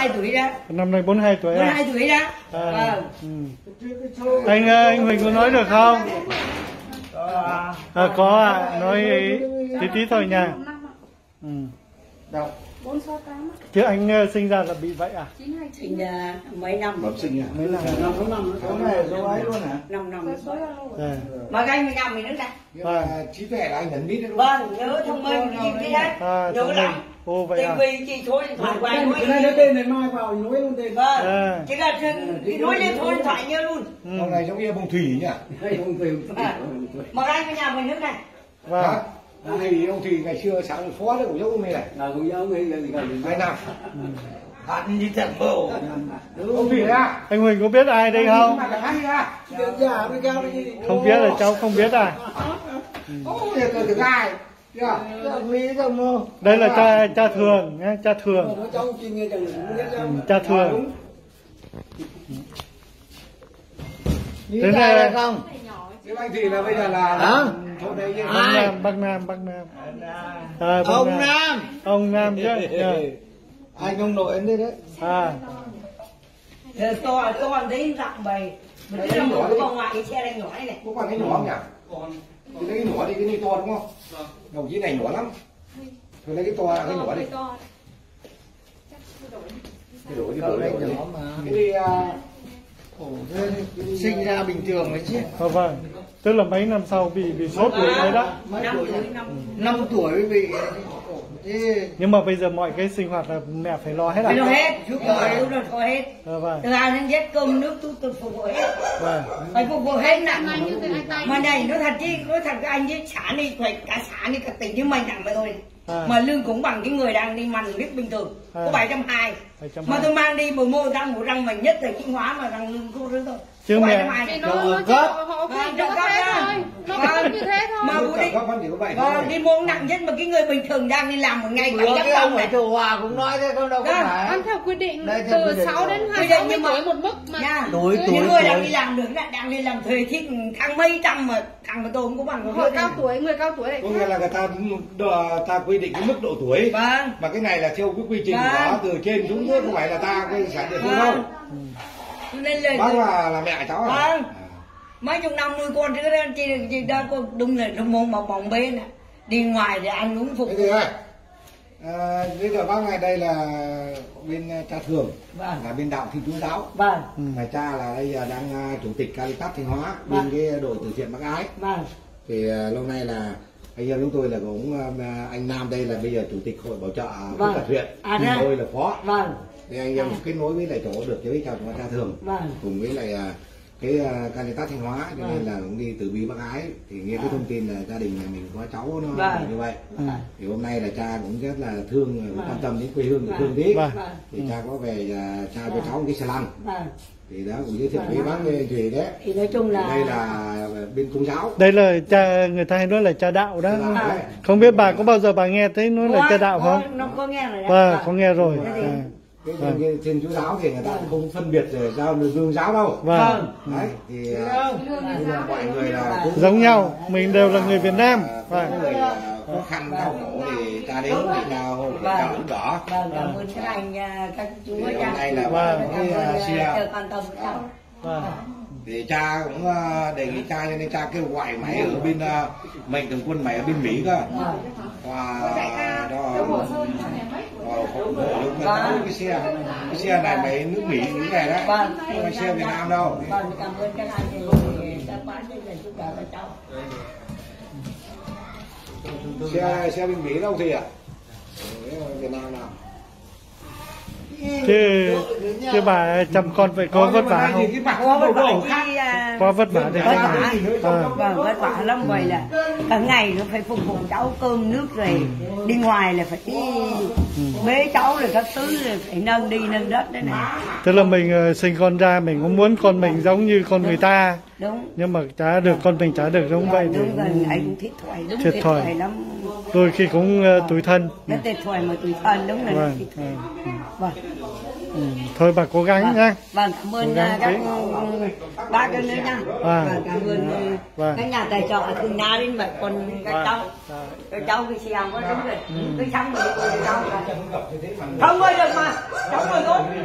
42 tuổi đó. Năm nay 42 tuổi 42 tuổi đó. Anh Huỳnh có nói được không? Có ạ, nói tí tí thôi nha. Đâu? 468. Chứ anh sinh ra là bị vậy à? Sinh ra mấy năm. Bẩm sinh à? Mấy năm? Số này số ấy luôn hả? 5 năm. Mà cái anh 15 mình đứng đây. Nhưng mà trí tuệ là anh nhận biết đấy đúng không? Vâng, nhớ thông minh gì thế đấy. Nhớ lại. Ô vậy à? Vì chị thôi điện thoại của anh nói cái tên này mai vào nói luôn tên. Vâng. Chỉ là nói lên thôi điện thoại nhớ luôn. Hôm nay trong kia bông thủy nhỉ? Bông thủy. Mà anh ở nhà mình nước này. Vâng. Thì ông Thùy ngày xưa sáng phó đấy của dốc ông này này. Cũng giống mấy cái 2 năm. Hắn như thằng bồ. Ông Thùy à? Anh Huỳnh có biết ai đây không? Không biết là cháu không biết à? Đây là cha Thường nhé, cha Thường. Cha Thường. Thế này không? Cái anh Thùy là bây giờ là Bắc Nam. Ông Nam chứ. Anh ông nội anh đấy đấy. To đấy rộng bầy. Mình cứ một cái con ngoại cái xe này nhỏ này. Có con cái nhỏ không nhỉ? Cái đấy nhỏ đi, cái này to đúng không? Đồng chí này nhỏ lắm. Thôi lấy cái to cái nhỏ đi. Cái đổi nhỏ mà. Cái đi Sinh ra bình thường đấy chứ. Vâng. Tức là mấy năm sau bị sốt rồi đấy đó. 5 tuổi mới bị. Nhưng mà bây giờ mọi cái sinh hoạt là mẹ phải lo hết à? Phải lo hết, lúc rồi thôi hết. Vâng. Từ A đến Z cơm nước tôi phục vụ hết. Vâng. Phải phục vụ hết nặng. Mà này nói thật chứ, nói thật các anh với xã đi, phải cả xã đi cả tỉnh chứ mình nặng mà thôi. Mà lương cũng bằng cái người đang đi mần biết bình thường, có 720. Mà tôi mang đi bộ mô răng mình nhất là Chính Hóa mà răng lương không rưỡi thôi. Chứ mẹ Nó như thế thôi. Mà đi mua nặng nhất mà cái người bình thường đang đi làm một ngày 700 đồng này. Chủ Hòa cũng nói thế không đâu có phải. Ăn theo quy định từ 6 đến 20 tuổi một mức mà. Những người đang đi làm được đang đi làm thuê thiết tháng mấy trăm mà thằng của tôi cũng có bằng người cao tuổi có nghĩa là người ta quy định cái mức độ tuổi. Vâng. Mà cái này là theo cái quy trình đó từ trên xuống dưới, không phải là ta cái sản địa phương đâu. Nên là bác là mẹ cháu à? Vâng. Mấy chục năm nuôi con chứ chị đó có đúng là nó mông bỏng bên nè. Đi ngoài để ăn uống phục. Thế ơi. Bây giờ bác ngày đây là bên cha Thường, là bên đạo Thiên Chúa Giáo. Vâng. Mà cha là bây giờ đang chủ tịch Caritas Thanh Hóa, bên cái đội từ thiện Bác Ái. Vâng. Thì lâu nay là anh em chúng tôi là cũng anh Nam đây là bây giờ chủ tịch hội bảo trợ khuyết tật huyện, tôi là phó. Vâng. Thì anh em kết nối với lại chỗ được với chào cha Thường, cùng với lại cái Caritas Thanh Hóa, cho nên là cũng đi từ bi Bác Ái. Thì nghe cái thông tin là gia đình nhà mình có cháu nó như vậy, thì hôm nay là cha cũng rất là thương, quan tâm đến quê hương địa phương tí. Thì cha có về trao cho cháu một cái xe lăn. Thì đó cũng giới thiệu với bác Lê Thùy đấy. Thì nói chung là đây là bên Công giáo. Đây là cha, người ta hay nói là cha đạo đó. Không biết bà có bao giờ bà nghe thấy nói là cha đạo không? Nó có nghe rồi. Vâng, có nghe rồi. Cái trên Chúa giáo thì người ta cũng không phân biệt giao Dương giáo đâu. Vâng. Đấy thì mọi người là giống nhau, mình đều là người Việt Nam. Người khó khăn đau khổ thì ta đến thì ta hỗ trợ giúp đỡ. Vâng, cảm ơn các anh các chú các cha. Hôm nay là cái xe quan tâm với cháu. Thì cha cũng đề nghị cha, cho nên cha kêu gọi máy ở bên Mạnh Thường Quân mày ở bên Mỹ cơ. Và ủng hộ cái xe này mày nước Mỹ như này đấy, không phải xe Việt Nam đâu. Vâng, cảm ơn các anh thì các bạn để giúp đỡ cho cháu. Xe bên Mỹ đâu thì ạ? Việt Nam nào? Chứ bà chăm con vậy có vất vả không? Có vất vả để vâng, vất vả lắm. Vậy là cả ngày nó phải phục vụ cháu cơm nước, rồi đi ngoài là phải đi bế cháu rồi các thứ, rồi phải nâng đi nâng đất đấy này. Tức là mình sinh con ra mình cũng muốn con mình giống như con người ta. Đúng. Nhưng mà chả được, con mình chả được giống vậy. Đúng rồi, anh cũng thiệt thòi lắm. Đôi khi cũng tủi thân. Nó thiệt thòi mà tủi thân, đúng là thiệt thòi. Vâng. Thôi bà cố gắng nhá. Vâng, cảm ơn các bác nữa nha. Vâng, cảm ơn các nhà tài trợ từ nhà đến vậy, còn các cháu cái xe không có đúng rồi. Cái xong rồi cháu không ngồi được mà, cháu ngồi tốt.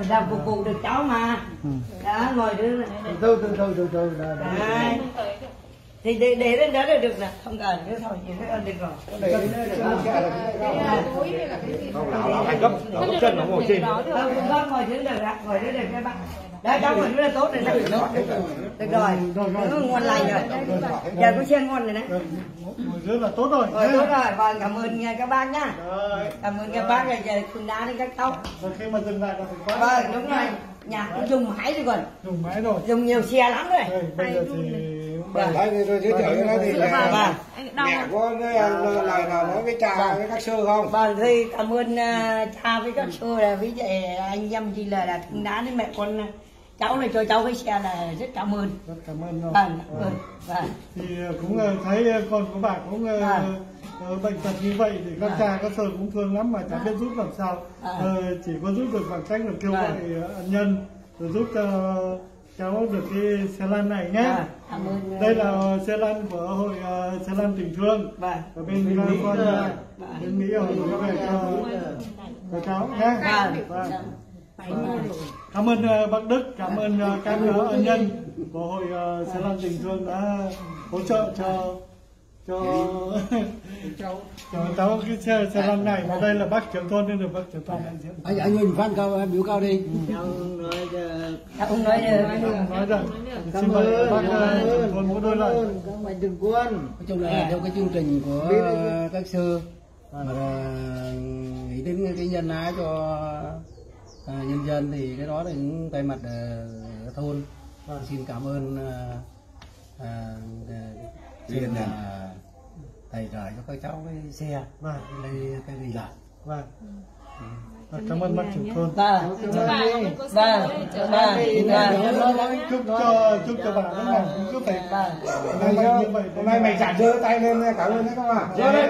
làm phục vụ được cháu mà. Đó, ngồi đưa này. Từ từ. Đấy. Thì để lên đó là được nè, không cần nữa thôi, chỉ nó được rồi. Anh cấp chân nó ngồi trên. Vâng, ngồi dưới được ạ, ngồi dưới được các bạn. Đấy, cháu ngồi dưới là tốt rồi đấy. Được rồi, nó ngon lành rồi. Giờ có xe ngon rồi đấy. Ngồi dưới là tốt rồi. Rồi tốt rồi, vâng, cảm ơn các bác nhá. Cảm ơn các bác rồi, giờคุณđá đến các cháu. Rồi khi mà dừng lại là phải quá. Vâng, đúng rồi, nhà cũng dùng mãi rồi còn. Dùng mãi rồi. Dùng nhiều xe lắm rồi. Bây giờ thì Đấy, tôi giới thiệu cho nó thì mẹ có cái lời nào nói với cha với các sư không? Vâng, thì cảm ơn cha với các sư là với anh em gì là cũng đá đến mẹ con cháu này cho cháu cái xe là rất cảm ơn. rất cảm ơn rồi. Vâng. Thì cũng thấy con của bà cũng bệnh tật như vậy thì các cha các sư cũng thương lắm mà chẳng biết giúp làm sao. Chỉ có giúp được bằng cách là kêu gọi ân nhân rồi giúp cho cháu được cái xe lăn này nhé. Đây là xe lăn của hội xe lăn tình thương ở bên con bên Mỹ rồi về cho cháu nhé. Cảm ơn bác Đức, cảm ơn các ân nhân của hội xe lăn tình thương đã hỗ trợ cho cháu cái xe lăn này. Và đây là bác trưởng thôn nên được bác trưởng thôn đại diện. Anh Huỳnh Phan Cao biểu cao đi. Ông nói được. Nói rằng xin mời bác trưởng thôn có đôi lời. Các mạnh thường quân. Nói chung là theo cái chương trình của các sư mà nghĩ đến cái nhân ái cho nhân dân thì cái đó là những tay mặt thôn. Xin cảm ơn xin thầy trợ cho các cháu cái xe đây cái gì là cảm ơn bác trưởng thôn. Chúc cho bà lúc nào cũng cứ phải hôm nay mày chả giơ tay lên cảm ơn đấy các bạn. Giơ lên.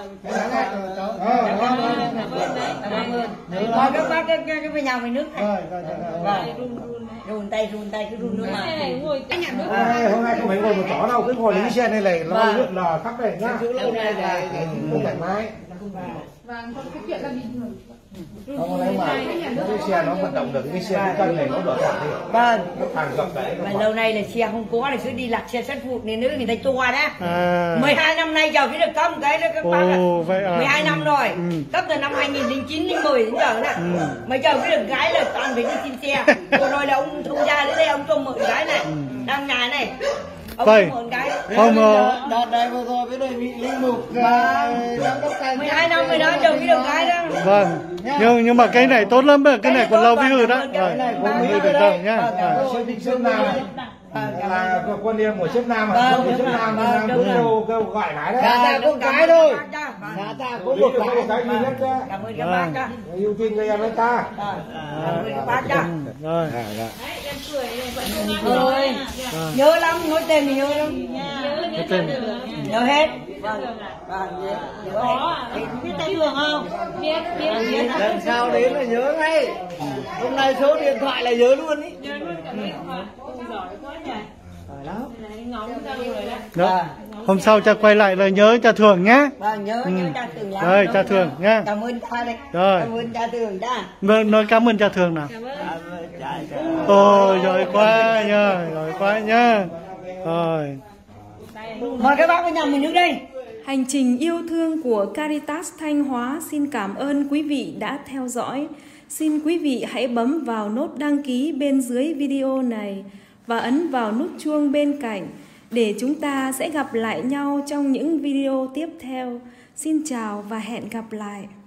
Các bác cái về nhà mình nước này. Run tay cứ run nước mà. Hôm nay không phải ngồi một chó đâu, cứ ngồi lấy xe này này lo nước là khắp đây nhá. Không thoải mái. Vâng, cái chuyện là bình thường. Không lấy mà cái xe nó vận động được cái xe cái cân này nó đỡ thẳng đi. Vâng. Thằng gặp đấy. Mà lâu nay là xe không có là cứ đi lạc xe sắt phụ nên nữ người ta chua đó. 12 năm nay giờ mới được cấp một cái đó các bác ạ. 12 năm rồi. Cấp từ năm 2009 đến 10 đến giờ nè. Mà giờ mới được gái là toàn phải đi xin xe. Vừa rồi là ông thông gia đến đây ông cho mượn gái này. Đang nhà này. Vậy không đợt này vừa rồi với đây bị linh mục 12 năm rồi đó chồng cái được cái đó. Vâng, nhưng mà cái này tốt lắm, cái này còn lâu với hư đó. Rồi, hư được đâu nhá. Xếp Nam là quân em của xếp Nam mà của xếp Nam kêu gọi gái đấy. Ta có cái thôi. Ta có một cái duy nhất đó. Cảm ơn các bác đó. Yêu tin cho em với ta. Cảm ơn các bác đó. Rồi. Rồi. Nhớ lắm, nói tên thì nhớ lắm. Nhớ hết. Biết tay đường không? Biết. Lần sau đến là nhớ ngay. Hôm nay số điện thoại là nhớ luôn ý. Nhớ luôn cả điện thoại. Giỏi quá nhỉ. Đó. Hôm sau cha quay lại là nhớ cha Thường nhá. Vâng, nhớ cha Thường lắm. Rồi, cha Thường nhá. Cảm ơn cha đây. Rồi. Cảm ơn cha Thường đã. Nói cảm ơn cha Thường nào. Ôi giỏi quá nha, giỏi quá nha. Rồi. Mời các bác vào nhà mình nước đây. Hành trình yêu thương của Caritas Thanh Hóa xin cảm ơn quý vị đã theo dõi. Xin quý vị hãy bấm vào nút đăng ký bên dưới video này và ấn vào nút chuông bên cạnh để chúng ta sẽ gặp lại nhau trong những video tiếp theo. Xin chào và hẹn gặp lại.